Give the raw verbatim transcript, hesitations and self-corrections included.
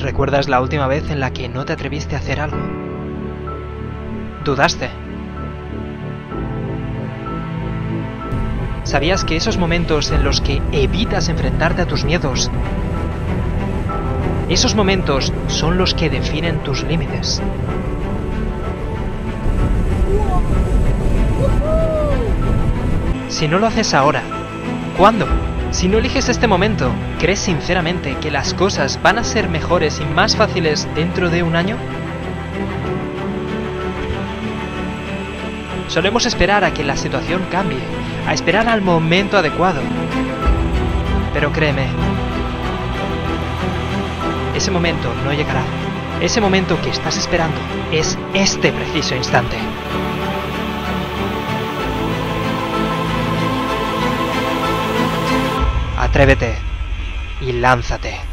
¿Recuerdas la última vez en la que no te atreviste a hacer algo? Dudaste. ¿Sabías que esos momentos en los que evitas enfrentarte a tus miedos, esos momentos son los que definen tus límites? Si no lo haces ahora, ¿cuándo? Si no eliges este momento, ¿crees sinceramente que las cosas van a ser mejores y más fáciles dentro de un año? Solemos esperar a que la situación cambie, a esperar al momento adecuado. Pero créeme, ese momento no llegará. Ese momento que estás esperando es este preciso instante. Atrévete y lánzate.